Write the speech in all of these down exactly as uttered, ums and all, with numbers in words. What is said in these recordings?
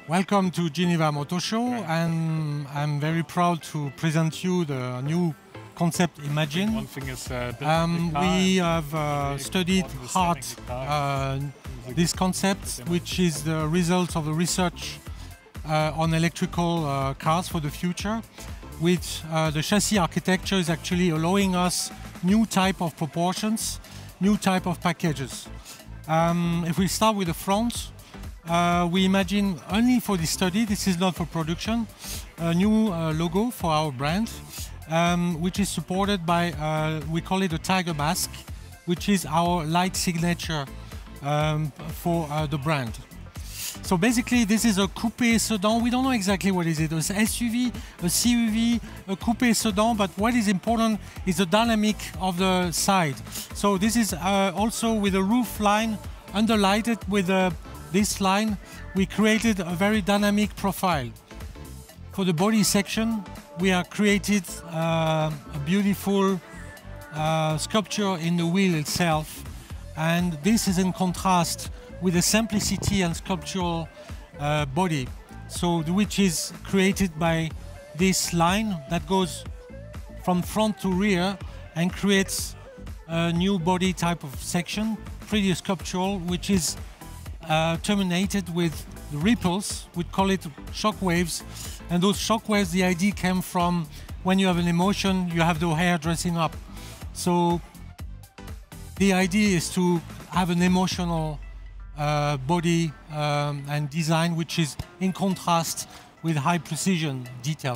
Welcome to Geneva Motor Show, and I'm very proud to present you the new concept Imagine. One thing is, uh, um, we have uh, studied hard uh, this concept, which is the result of the research uh, on electrical uh, cars for the future. With uh, the chassis architecture is actually allowing us new type of proportions, new type of packages. Um, if we start with the front, uh, we imagine only for this study, this is not for production, a new uh, logo for our brand, um, which is supported by, uh, we call it a tiger mask, which is our light signature um, for uh, the brand. So basically, this is a coupe sedan. We don't know exactly what is it. It's an S U V, a C U V, a coupe sedan. But what is important is the dynamic of the side. So this is uh, also with a roof line underlighted with uh, this line. We created a very dynamic profile. For the body section, we have created uh, a beautiful uh, sculpture in the wheel itself, and this is in contrast with the simplicity and sculptural uh, body, so which is created by this line that goes from front to rear and creates a new body type of section, pretty sculptural, which is uh, terminated with the ripples. We call it shock waves, and those shock waves, the idea came from when you have an emotion, you have the hair dressing up. So the idea is to have an emotional Uh, body um, and design, which is in contrast with high precision detail.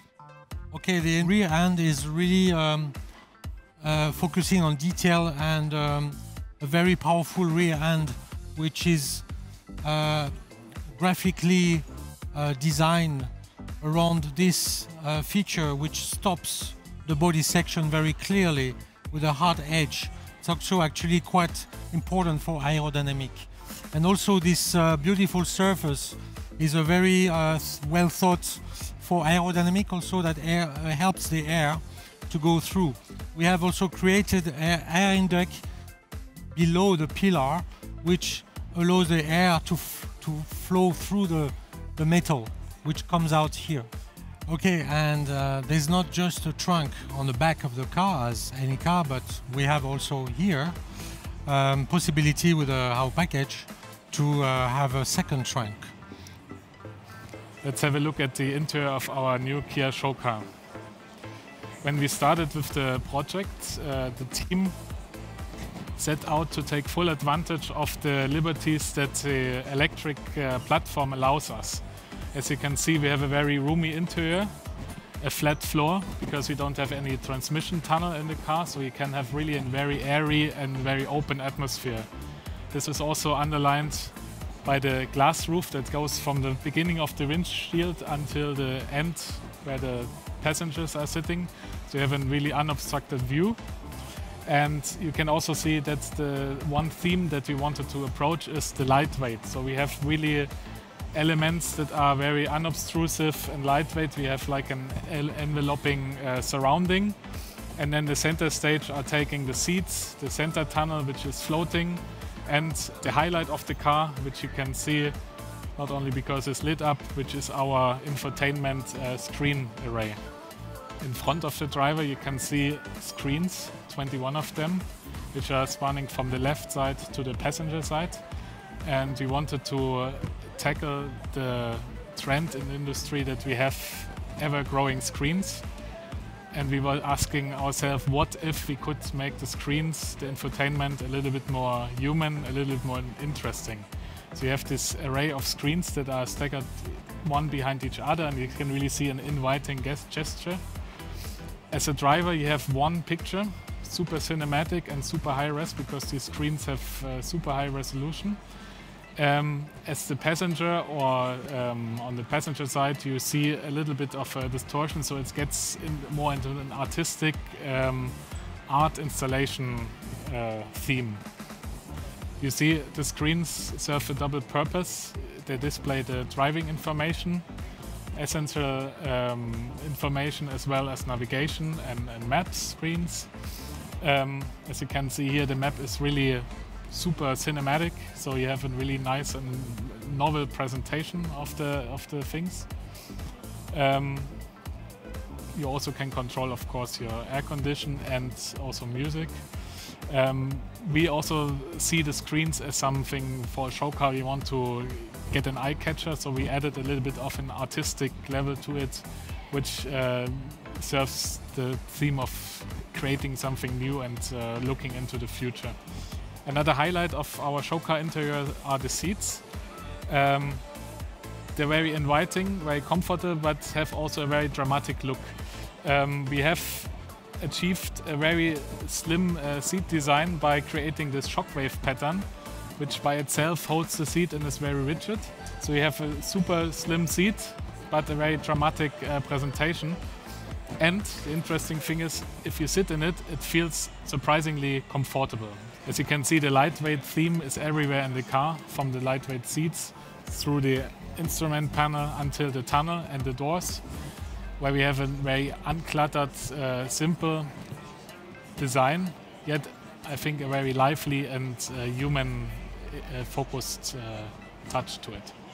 Okay, the rear end is really um, uh, focusing on detail, and um, a very powerful rear end, which is uh, graphically uh, designed around this uh, feature, which stops the body section very clearly with a hard edge. It's also actually quite important for aerodynamic. And also this uh, beautiful surface is a very uh, well thought for aerodynamic, also that air uh, helps the air to go through. We have also created air, air intake below the pillar, which allows the air to, f to flow through the, the metal, which comes out here. Okay, and uh, there's not just a trunk on the back of the car as any car, but we have also here um, possibility with uh, our package to uh, have a second trunk. Let's have a look at the interior of our new Kia show car. When we started with the project, uh, the team set out to take full advantage of the liberties that the electric uh, platform allows us. As you can see, we have a very roomy interior, a flat floor, because we don't have any transmission tunnel in the car, so you can have really a very airy and very open atmosphere. This is also underlined by the glass roof that goes from the beginning of the windshield until the end where the passengers are sitting. So you have a really unobstructed view. And you can also see that the one theme that we wanted to approach is the lightweight. So we have really elements that are very unobtrusive and lightweight. We have like an enveloping uh, surrounding. And then the center stage are taking the seats, the center tunnel, which is floating, and the highlight of the car, which you can see not only because it's lit up, which is our infotainment uh, screen array. In front of the driver you can see screens, twenty-one of them, which are spanning from the left side to the passenger side. And we wanted to uh, tackle the trend in the industry that we have ever-growing screens. And we were asking ourselves, what if we could make the screens, the infotainment, a little bit more human, a little bit more interesting. So you have this array of screens that are staggered one behind each other, and you can really see an inviting gesture. As a driver, you have one picture, super cinematic and super high res, because these screens have uh, super high resolution. Um, as the passenger, or um, on the passenger side, you see a little bit of a distortion, so it gets in more into an artistic um, art installation uh, theme. You see the screens serve a double purpose. They display the driving information, essential um, information, as well as navigation and, and map screens. Um, as you can see here, the map is really super cinematic, so you have a really nice and novel presentation of the of the things. Um, you also can control, of course, your air condition and also music. Um, we also see the screens as something for a show car we want to get an eye catcher, so we added a little bit of an artistic level to it, which uh, serves the theme of creating something new and uh, looking into the future. Another highlight of our show car interior are the seats. Um, they're very inviting, very comfortable, but have also a very dramatic look. Um, we have achieved a very slim uh, seat design by creating this shockwave pattern, which by itself holds the seat and is very rigid. So you have a super slim seat, but a very dramatic uh, presentation. And the interesting thing is, if you sit in it, it feels surprisingly comfortable. As you can see, the lightweight theme is everywhere in the car, from the lightweight seats through the instrument panel until the tunnel and the doors, where we have a very uncluttered, uh, simple design, yet I think a very lively and uh, human-focused uh, touch to it.